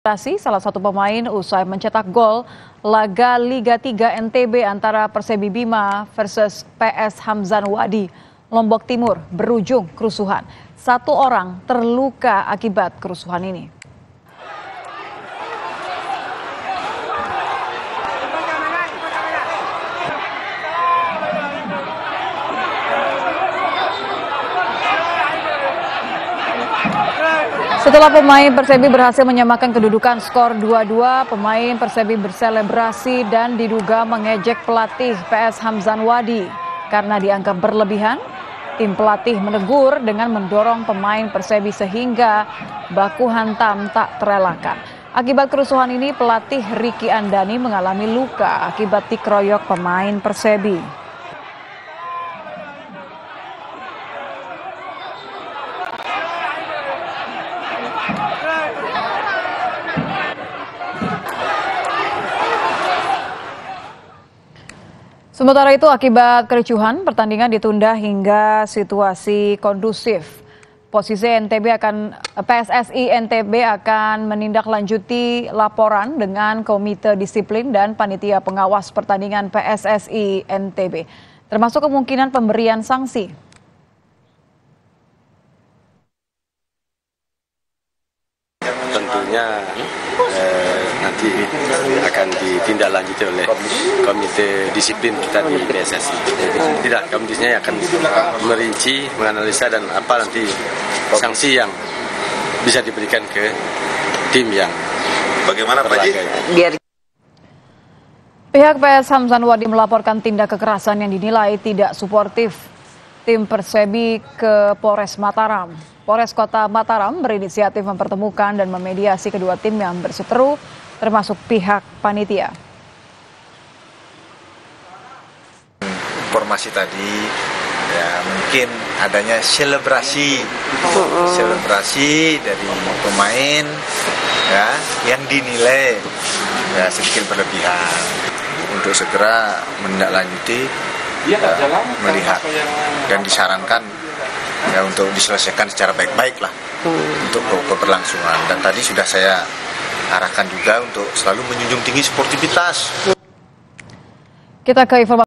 Salah satu pemain usai mencetak gol laga Liga 3 NTB antara Persebi Bima versus PS Hamzan Wadi, Lombok Timur berujung kerusuhan. 1 orang terluka akibat kerusuhan ini. Setelah pemain Persebi berhasil menyamakan kedudukan skor 2-2, pemain Persebi berselebrasi dan diduga mengejek pelatih PS Hamzan Wadi. Karena dianggap berlebihan, tim pelatih menegur dengan mendorong pemain Persebi sehingga baku hantam tak terelakkan. Akibat kerusuhan ini, pelatih Ricky Andani mengalami luka akibat dikeroyok pemain Persebi. Sementara itu, akibat kericuhan, pertandingan ditunda hingga situasi kondusif. PSSI NTB akan menindaklanjuti laporan dengan Komite Disiplin dan Panitia Pengawas Pertandingan PSSI NTB, termasuk kemungkinan pemberian sanksi. Tentunya nanti akan ditindaklanjuti oleh Komite Disiplin kita di PSSI. Tidak, komisinya akan merinci, menganalisa dan apa nanti sanksi yang bisa diberikan ke tim yang bagaimana Pak Haji? Pihak PS Hamzan Wadi melaporkan tindak kekerasan yang dinilai tidak suportif tim Persebi ke Polres Mataram. Polres Kota Mataram berinisiatif mempertemukan dan memediasi kedua tim yang berseteru, termasuk pihak panitia. Informasi tadi ya mungkin adanya selebrasi dari pemain ya yang dinilai ya sedikit berlebihan. Untuk segera menindaklanjuti melihat dan disarankan ya untuk diselesaikan secara baik-baik lah untuk keberlangsungan. Dan tadi sudah saya arahkan juga untuk selalu menjunjung tinggi sportivitas. Kita ke informasi